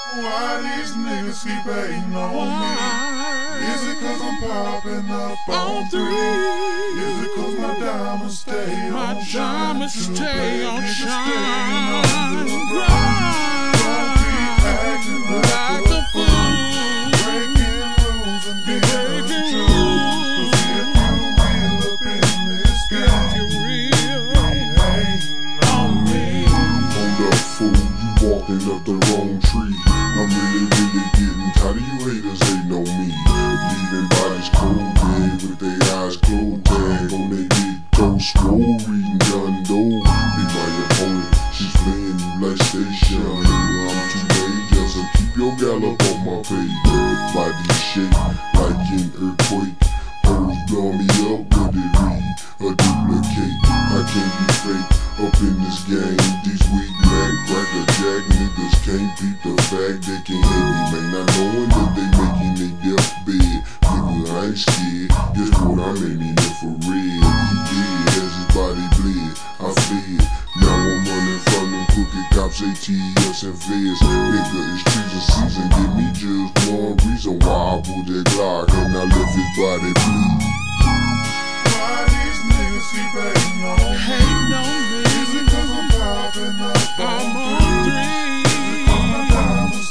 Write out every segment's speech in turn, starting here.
Why these niggas keep hating on me? Is it cause I'm popping up on 3? Is it cause my diamonds stay on shine? Stay on shine. Don't be acting like a fool, breaking rules and being untrue. Cause if you real up in this game, you hating on me. Hold up, fool, you walking up the wrong tree. I'm really getting tired of you haters hating on me. Leaving bodies cold dead with their eyes closed, tag on their big toe, swole, reading John Doe. Be my opponent, she's playing you like station. I'm too major, so keep your gal up on my page. Body shake like an earthquake. Hoes blow me up with it, read a duplicate. I can't be fake up in this game. These weak Mac, cracker jack niggas can't beat the fact they can hate me, man. Not knowing that they making their deathbed. Nigga, I ain't scared. Guess what, I'm aiming in for red. He dead as his body bled. I fled. Now I'm running from them crooked cops, ATS and feds. Nigga, it's treason season. Give me just one reason why I pulled that Glock and I left his body bleed. Why these niggas keep hating on me? Is it cause I'm popping up on 3? Is it cause my diamonds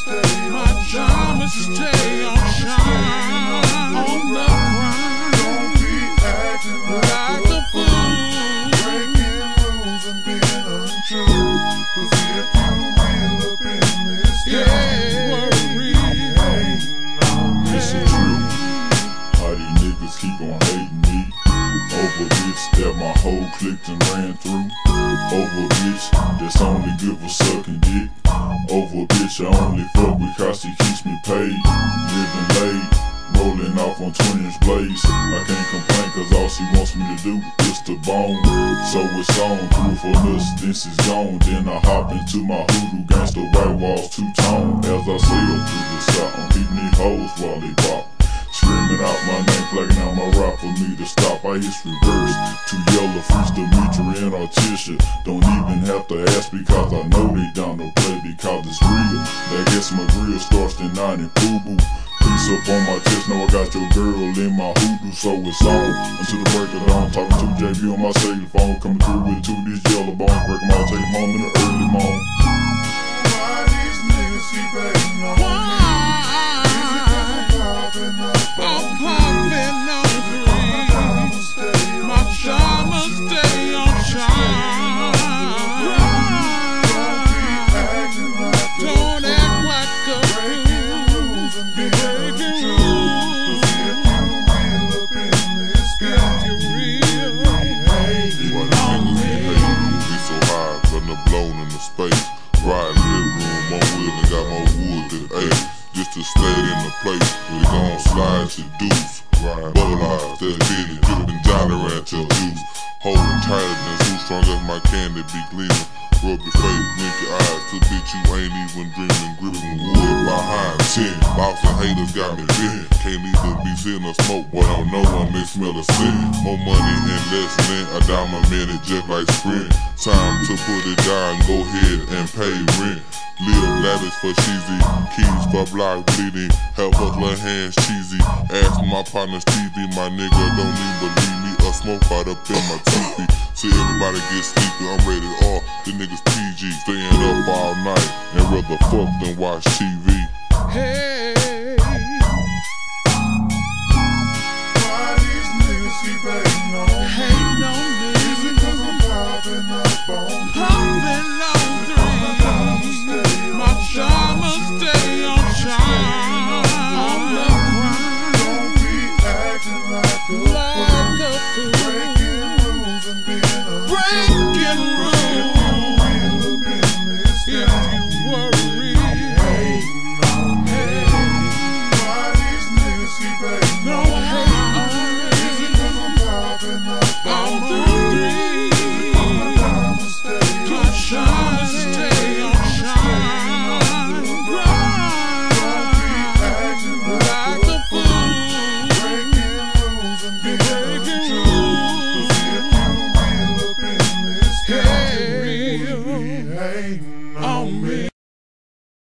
stay on shine? On the grind. Don't be acting like a fool, breaking rules and being untrue. Cause if you real up in this game, you hating on me. Listen true, how these niggas keep on hating me. Over a bitch that my whole clique and ran through. Over a bitch that's only good for sucking dick. Over a bitch I only fuck with cause she keeps me paid. Living late, rolling off on 20-inch blades. I can't complain cause all she wants me to do is to bone. So it's on, through for nuts, this is gone. Then I hop into my hoodoo gangsta white walls two-tone. As I sail through the south, I'm keeping these hoes while they pop. Screaming out my name, flagging out my rock for me to stop. I hit reverse, too yellow, freeze Demetri and Artisha. Don't even have to ask because I know they down to play because it's real. That gets my grill starts to 90 boo-boo. Piece up on my chest, now I got your girl in my hoodoo, so it's on. Until the break of dawn, talking to JB on my cell phone. Coming through with 2 these yellow bones, break them all, take them home in the early morning. Why these niggas keep hating on me? Is it cause I'm popping up? I'm popping on 3. My diamonds stay on shine. Don't act like a fool, breaking rules. If you real up in this game, You real. Why these niggas be hating? Be so high, cutting the blown in the space. Riding living room on wheel and got more wood than 8. Just to stay in the place, we gon' slide to deuce. Bubble eyes, that's bitty, drippin' Jolly Rancher juice. Holding tighter than who strong as my candy be gleaming. Rub your face, blink your eyes, to bitch you ain't even dreaming. Gripping wood behind 10. Boxing haters got me bit. Can't even be seeing a smoke, but I don't know when they smell a scent. More money and less lint, a dime a minute just like Sprint. Time to put it down, go ahead and pay rent. Live lavish for cheesy, keys for block bleeding. Help hustler hands cheesy. Ask my partner Stevie, my nigga don't even believe me. A smoke right up in my teepee. See everybody get sleepy, I'm ready all. The niggas PG, staying up all night and rather fuck than watch TV. Hey. why these niggas keep hating